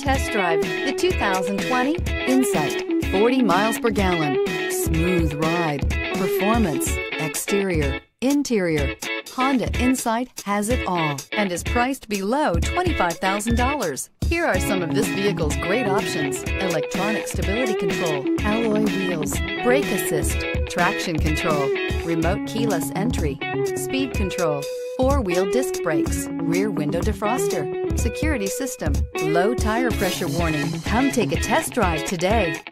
test drive the 2020 Insight. 40 miles per gallon. Smooth ride. Performance. Exterior. Interior. Honda Insight has it all and is priced below $25,000. Here are some of this vehicle's great options: electronic stability control, alloy wheels, brake assist, traction control, remote keyless entry, speed control, four-wheel disc brakes, rear window defroster, security system, low tire pressure warning. Come take a test drive today.